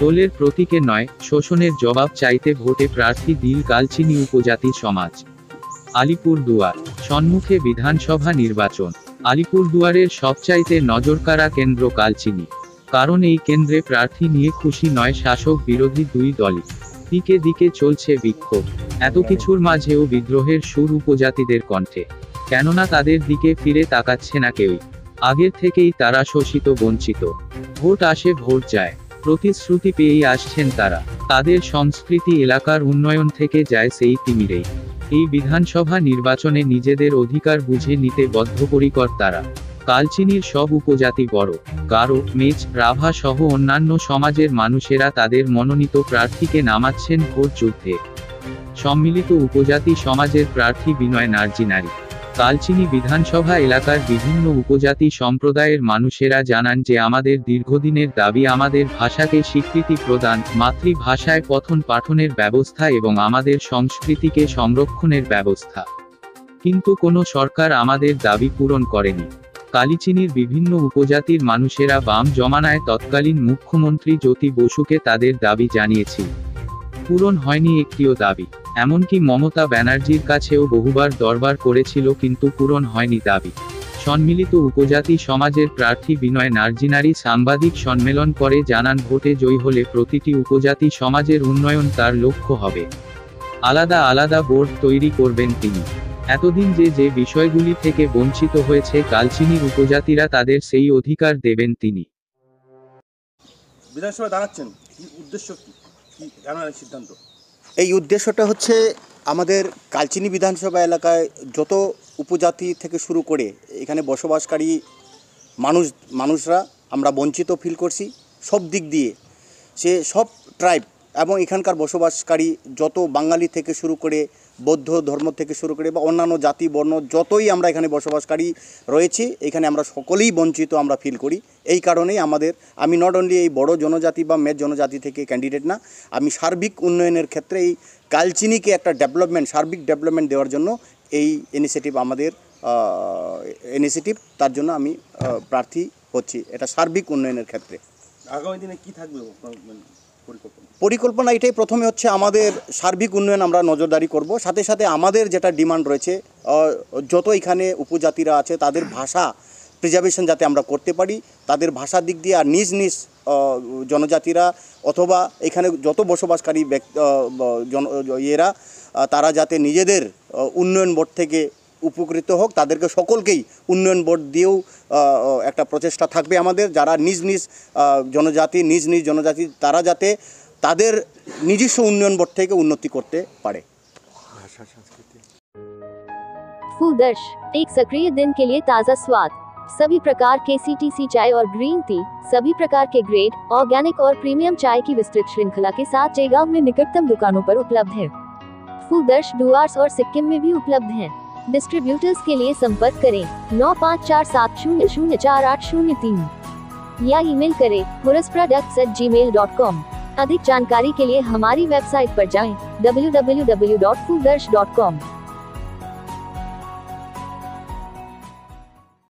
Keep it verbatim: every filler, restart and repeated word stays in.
দলের প্রতীকে নয়, শোষণের জবাব চাইতে ভোটে প্রার্থী দিল কালচিনি উপজাতি সমাজ। আলিপুরদুয়ার সম্মুখে বিধানসভা নির্বাচন। আলিপুরদুয়ারের সবচাইতে নজরকাড়া কেন্দ্র কালচিনি। কারণ এই কেন্দ্রে প্রার্থী নিয়ে খুশি নয় শাসক বিরোধী দুই দলই। দিকে দিকে চলছে বিক্ষোভ। এত কিছুর মাঝেও বিদ্রোহের সুর উপজাতিদের কণ্ঠে। কেননা তাদের দিকে ফিরে তাকাচ্ছে না কেউই। আগের থেকেই তারা শোষিত বঞ্চিত। ভোট আসে ভোট যায়, প্রতিশ্রুতি পেয়েই আসছেন তারা। তাদের সংস্কৃতি এলাকার উন্নয়ন থেকে যায় সেই তিমিরেই। এই বিধানসভা নির্বাচনে নিজেদের অধিকার বুঝে নিতে বদ্ধপরিকর তারা। কালচিনির সব উপজাতি বড়, গারো, মেচ, রাভা সহ অন্যান্য সমাজের মানুষেরা তাদের মনোনীত প্রার্থীকে নামাচ্ছেন ভোট যুদ্ধে। সম্মিলিত উপজাতি সমাজের প্রার্থী বিনয় নার্জি নারী। কালচিনি বিধানসভা এলাকার বিভিন্ন উপজাতি সম্প্রদায়ের মানুষেরা জানান যে আমাদের দীর্ঘদিনের দাবি আমাদের ভাষাকে স্বীকৃতি প্রদান, মাতৃভাষায় পঠন পাঠনের ব্যবস্থা এবং আমাদের সংস্কৃতিকে সংরক্ষণের ব্যবস্থা। কিন্তু কোনো সরকার আমাদের দাবি পূরণ করেনি। কালিচিনির বিভিন্ন উপজাতির মানুষেরা বাম জমানায় তৎকালীন মুখ্যমন্ত্রী জ্যোতি বসুকে তাদের দাবি জানিয়েছিল। পূরণ হয়নি একটিও দাবি। এমনকি মমতা ব্যানার্জির কাছেও বহুবার দরবার করেছিল, কিন্তু পূরণ হয়নি দাবি। সম্মিলিত উপজাতি সমাজের প্রার্থী বিনয় নার্জি নারী সাংবাদিক সম্মেলন করে জানান ভোটে জয়ী হলে প্রতিটি উপজাতি সমাজের উন্নয়ন তার লক্ষ্য হবে। আলাদা আলাদা বোর্ড তৈরি করবেন তিনি। এতদিন যে যে বিষয়গুলি থেকে বঞ্চিত হয়েছে কালচিনির উপজাতিরা তাদের সেই অধিকার দেবেন তিনি। বিধানসভায় দাঁড়াচ্ছেন, কি উদ্দেশ্য, কি কেন এই সিদ্ধান্ত? এই উদ্দেশ্যটা হচ্ছে আমাদের কালচিনি বিধানসভা এলাকায় যত উপজাতি থেকে শুরু করে এখানে বসবাসকারী মানুষ মানুষরা আমরা বঞ্চিত ফিল করছি সব দিক দিয়ে। সে সব ট্রাইব এবং এখানকার বসবাসকারী যত বাঙালি থেকে শুরু করে বৌদ্ধ ধর্ম থেকে শুরু করে বা অন্যান্য জাতি বর্ণ যতই আমরা এখানে বসবাসকারী রয়েছি, এখানে আমরা সকলেই বঞ্চিত আমরা ফিল করি। এই কারণেই আমাদের, আমি নট অনলি এই বড় জনজাতি বা মেজ জনজাতি থেকে ক্যান্ডিডেট না, আমি সার্বিক উন্নয়নের ক্ষেত্রে এই কালচিনিকে একটা ডেভেলপমেন্ট, সার্বিক ডেভেলপমেন্ট দেওয়ার জন্য এই ইনিশিয়েটিভ আমাদের ইনিশিয়েটিভ, তার জন্য আমি প্রার্থী হচ্ছি এটা সার্বিক উন্নয়নের ক্ষেত্রে। আগামী দিনে কি থাকবে পরিকল্পনা? পরিকল্পনা এটাই, প্রথমে হচ্ছে আমাদের সার্বিক উন্নয়ন আমরা নজরদারি করব। সাথে সাথে আমাদের যেটা ডিমান্ড রয়েছে, যত এখানে উপজাতিরা আছে তাদের ভাষা প্রিজার্ভেশন যাতে আমরা করতে পারি, তাদের ভাষার দিক দিয়ে, আর নিজ নিজ জনজাতিরা অথবা এখানে যত বসবাসকারী জন ইয়েরা তারা যাতে নিজেদের উন্নয়ন বোর্ড থেকে উপকৃত হোক, তাদেরকে সকলকেই উন্নয়ন বোর্ড দিয়েও একটা প্রচেষ্টা থাকবে আমাদের। যারা নিজ নিজ জনজাতি নিজ নিজ জনজাতি তারা যাতে তাদের নিজস্ব উন্নয়ন বোর্ড থেকে উন্নতি করতে পারে। फूलदर्श, एक सक्रिय दिन के लिए ताज़ा स्वाद, सभी प्रकार के सीटीसी चाय और ग्रीन टी, सभी प्रकार के ग्रेड, ऑर्गेनिक और प्रीमियम चाय की विस्तृत श्रृंखला के साथ जयगांव में निकटतम दुकानों पर उपलब्ध है। फूलदर्श डुआर्स और सिक्किम में भी उपलब्ध है। डिस्ट्रीब्यूटर्स के लिए संपर्क करें नौ पाँच चार सात शून्य शून्य चार आठ शून्य तीन या ईमेल करें हुरस products at gmail dot com. अधिक जानकारी के लिए हमारी वेबसाइट पर जाएं डब्ल्यू डब्ल्यू डब्ल्यू डॉट फूलदर्श डॉट कॉम।